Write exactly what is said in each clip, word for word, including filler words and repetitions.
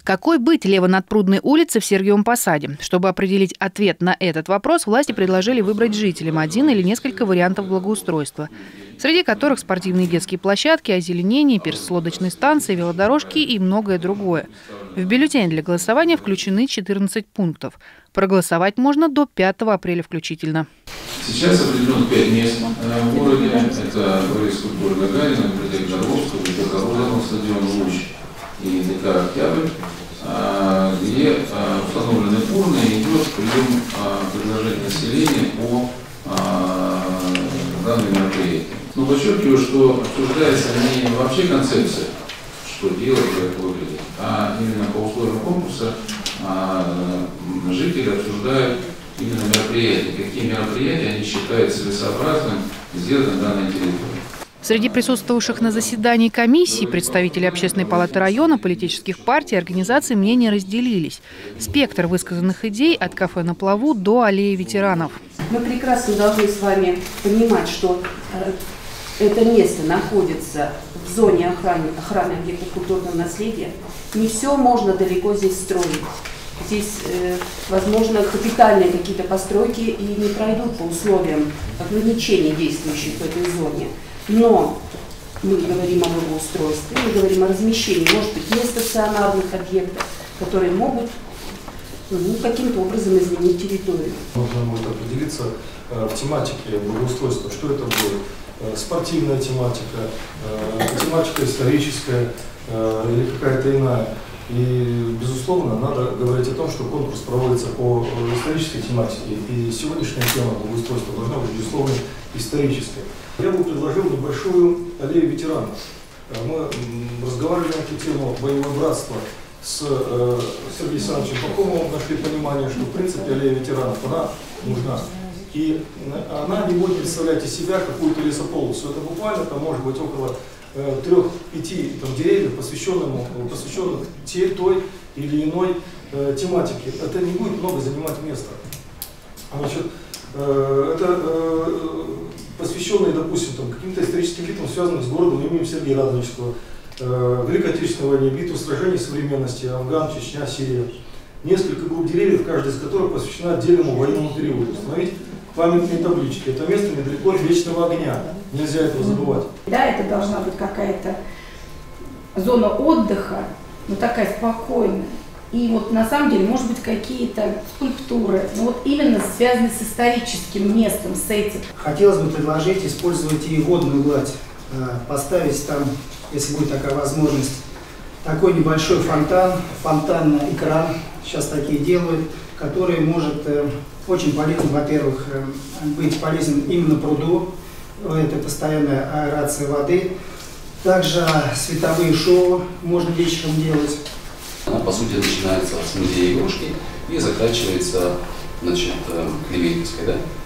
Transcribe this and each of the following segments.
Какой быть Лево-Надпрудной улице в Сергиевом Посаде? Чтобы определить ответ на этот вопрос, власти предложили выбрать жителям один или несколько вариантов благоустройства, среди которых спортивные детские площадки, озеленение, пирс-лодочные станции, велодорожки и многое другое. В бюллетень для голосования включены четырнадцать пунктов. Проголосовать можно до пятого апреля включительно. Сейчас определено пять мест в городе. Это дворец культуры Гагарина, библиотека Горловского, библиотека Горловского, стадион «Луч» и ДК «Октябрь», где установлены урны и идет прием предложений населения по данным мероприятиям. Но подчеркиваю, что обсуждается не вообще концепция, что делать, как выглядит, а именно по условиям конкурса жители обсуждают именно мероприятия, какие мероприятия они считают целесообразным сделать на данной территории. Среди присутствовавших на заседании комиссии представители Общественной палаты района, политических партий и организаций мнения разделились. Спектр высказанных идей от кафе на плаву до аллеи ветеранов. Мы прекрасно должны с вами понимать, что это место находится в зоне охраны, охраны объектов культурного наследия. Не все можно далеко здесь строить. Здесь, э, возможно, капитальные какие-то постройки и не пройдут по условиям ограничений, действующих в этой зоне. Но мы говорим о благоустройстве, мы говорим о размещении, может быть, нестационарных объектов, которые могут ну, каким-то образом изменить территорию. Нужно будет определиться э, в тематике благоустройства, что это будет. Э, спортивная тематика, э, тематика историческая э, или какая-то иная. И, безусловно, надо говорить о том, что конкурс проводится по исторической тематике, и сегодняшняя тема благоустройства должна быть, безусловно, исторической. Я бы предложил небольшую аллею ветеранов. Мы разговаривали на эту тему боевое братство с э, Сергеем Александровичем Пахомовым, нашли понимание, что, в принципе, аллея ветеранов, она нужна. И она не будет представлять из себя какую-то лесополосу. Это буквально, там, может быть, около трех-пяти деревьев, посвященному, посвященных те, той или иной э, тематике. Это не будет много занимать места. Значит, э, это э, посвященные, допустим, там, каким-то историческим битвам, связанным с городом имени Сергея Радонежского, э, Великой Отечественной войне, битву сражений современности, Афган, Чечня, Сирия. Несколько групп деревьев, каждая из которых посвящена отдельному военному периоду. Установить памятные таблички. Это место недалеко от вечного огня. Нельзя этого забывать. Да, это должна быть какая-то зона отдыха, но такая спокойная. И вот на самом деле, может быть, какие-то скульптуры, но вот именно связанные с историческим местом, с этим. Хотелось бы предложить использовать и водную гладь. Поставить там, если будет такая возможность, такой небольшой фонтан, фонтанный экран, сейчас такие делают, который может очень полезен, во-первых, быть полезен именно пруду, это постоянная аэрация воды. Также световые шоу можно вечером делать. Она, по сути, начинается с музея игрушки и заканчивается, значит, Клеветьевской,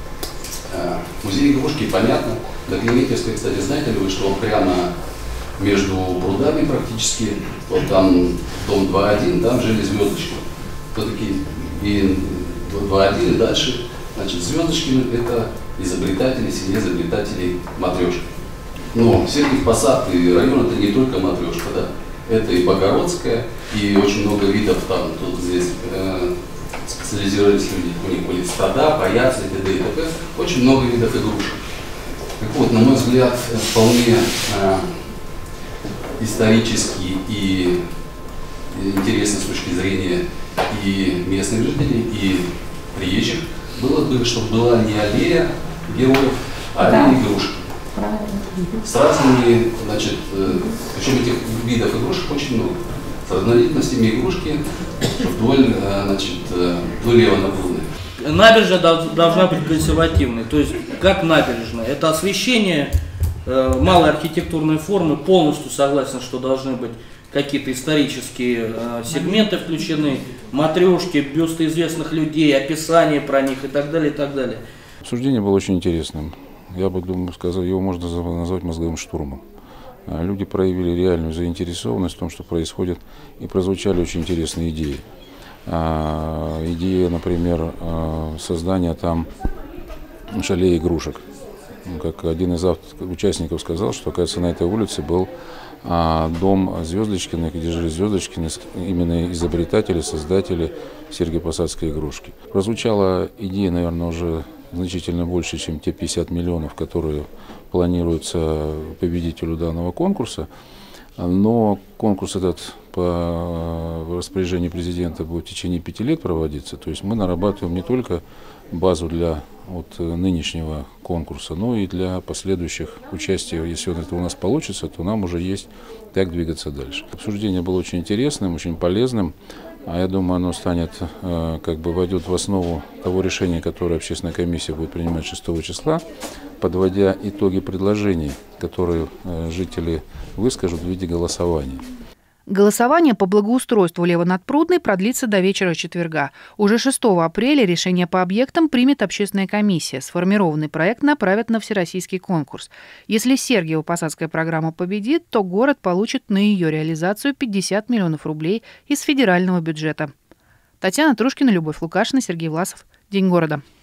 да? Музей игрушки, понятно. До Клеветьевской, кстати, знаете ли вы, что он прямо между прудами практически, вот там дом два один, там жили звездочки. Все-таки и два один и дальше, значит, звездочки это изобретатели, семья изобретателей матрешки. Но Сергиев Посад и район это не только матрешка, да. Это и Богородская, и очень много видов там, тут здесь э, специализировались люди, у них были стада, паяцы, т.д. и т.п. Очень много видов игрушек. Так вот, на мой взгляд, вполне э, исторически и интересно с точки зрения и местных жителей, и приезжих, было бы, чтобы была не аллея героев, а аллея да. игрушек. С разными, значит, причем этих видов игрушек очень много. С разновидностями игрушки вдоль, значит, вдоль Лево-Надпрудной. Набережная должна быть консервативной, то есть как набережная. Это освещение, малой архитектурной формы, полностью согласен, что должны быть какие-то исторические сегменты включены, матрешки, бюсты известных людей, описание про них и так далее, и так далее. Обсуждение было очень интересным. Я бы думаю, сказал, его можно назвать мозговым штурмом. Люди проявили реальную заинтересованность в том, что происходит, и прозвучали очень интересные идеи. Идея, например, создания там аллеи игрушек. Как один из участников сказал, что, кажется, на этой улице был А дом Звездочкиных, где жили Звездочкины, именно изобретатели, создатели Сергиево-Посадской игрушки. Прозвучала идея, наверное, уже значительно больше, чем те пятьдесят миллионов, которые планируются победителю данного конкурса. Но конкурс этот по распоряжению президента будет в течение пяти лет проводиться. То есть мы нарабатываем не только базу для вот нынешнего конкурса, но и для последующих участий. Если он это у нас получится, то нам уже есть как двигаться дальше. Обсуждение было очень интересным, очень полезным. А я думаю, оно станет, как бы войдет в основу того решения, которое общественная комиссия будет принимать шестого числа, подводя итоги предложений, которые жители выскажут в виде голосования. Голосование по благоустройству Лево-Надпрудной продлится до вечера четверга. Уже шестого апреля решение по объектам примет общественная комиссия. Сформированный проект направят на всероссийский конкурс. Если Сергиево-Посадская программа победит, то город получит на ее реализацию пятьдесят миллионов рублей из федерального бюджета. Татьяна Трушкина, Любовь Лукашина, Сергей Власов. День города.